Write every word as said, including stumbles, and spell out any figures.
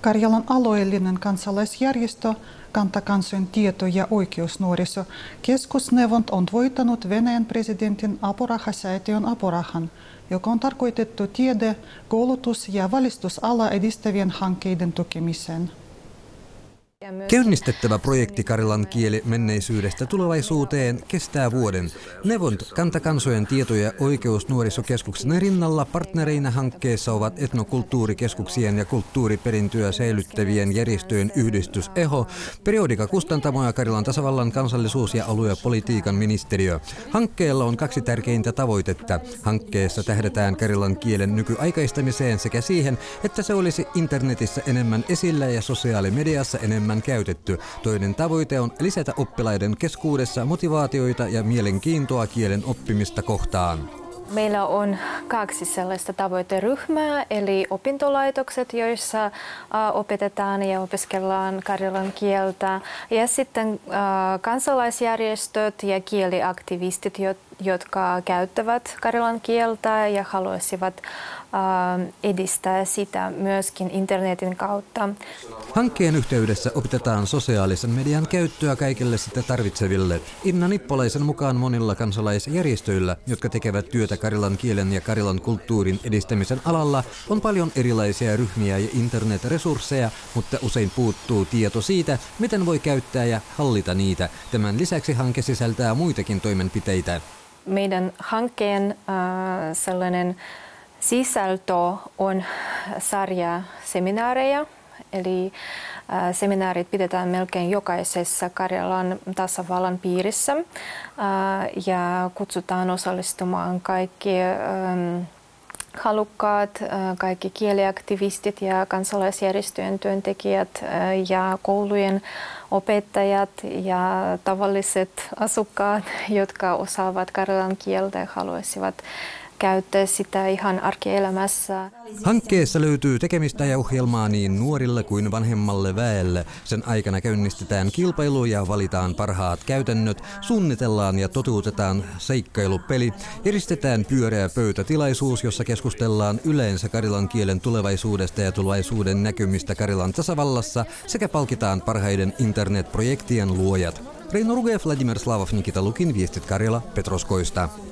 Karjalan alueellinen kansalaisjärjestö Kantakansojen tieto- ja oikeusnuoriso keskusneuvont on voittanut Venäjän presidentin apurahasäätiön apurahan, joka on tarkoitettu tiede-, koulutus- ja valistusala edistävien hankkeiden tukemiseen. Käynnistettävä projekti Karjalan kieli menneisyydestä tulevaisuuteen kestää vuoden. Nevont Kantakansojen tieto- ja oikeusnuorisokeskuksen rinnalla partnereina hankkeessa ovat etnokulttuurikeskuksien ja kulttuuriperintöä säilyttävien järjestöjen yhdistys E H O, Periodika Kustantamo ja Karjalan tasavallan kansallisuus- ja aluepolitiikan ministeriö. Hankkeella on kaksi tärkeintä tavoitetta. Hankkeessa tähdätään karjalan kielen nykyaikaistamiseen sekä siihen, että se olisi internetissä enemmän esillä ja sosiaalimediassa enemmän käytetty. Toinen tavoite on lisätä oppilaiden keskuudessa motivaatioita ja mielenkiintoa kielen oppimista kohtaan. Meillä on kaksi sellaista tavoiteryhmää, eli opintolaitokset, joissa opetetaan ja opiskellaan karjalan kieltä, ja sitten kansalaisjärjestöt ja kieliaktivistit, jotka käyttävät karjalan kieltä ja haluaisivat edistää sitä myöskin internetin kautta. Hankkeen yhteydessä opetetaan sosiaalisen median käyttöä kaikille sitä tarvitseville. Inna Nippolaisen mukaan monilla kansalaisjärjestöillä, jotka tekevät työtä karjalan kielen ja karjalan kulttuurin edistämisen alalla, on paljon erilaisia ryhmiä ja internetresursseja, mutta usein puuttuu tieto siitä, miten voi käyttää ja hallita niitä. Tämän lisäksi hanke sisältää muitakin toimenpiteitä. Meidän hankkeen äh, sellainen sisältö on sarja seminaareja, eli äh, seminaarit pidetään melkein jokaisessa Karjalan tasavallan piirissä äh, ja kutsutaan osallistumaan kaikki ähm, halukkaat, äh, kaikki kieliaktivistit ja kansalaisjärjestöjen työntekijät äh, ja koulujen opettajat ja tavalliset asukkaat, jotka osaavat karjalan kieltä ja haluaisivat käyttää sitä ihan arkielämässä. Hankkeessa löytyy tekemistä ja ohjelmaa niin nuorille kuin vanhemmalle väelle. Sen aikana käynnistetään kilpailu ja valitaan parhaat käytännöt, suunnitellaan ja totuutetaan seikkailupeli, järjestetään pyöreä pöytätilaisuus, jossa keskustellaan yleensä karjalan kielen tulevaisuudesta ja tulevaisuuden näkymistä Karjalan tasavallassa sekä palkitaan parhaiden internetprojektien luojat. Reino Ruge, Vladimir Slavov, Nikita Lukin, Viestit Karjala, Petroskoista.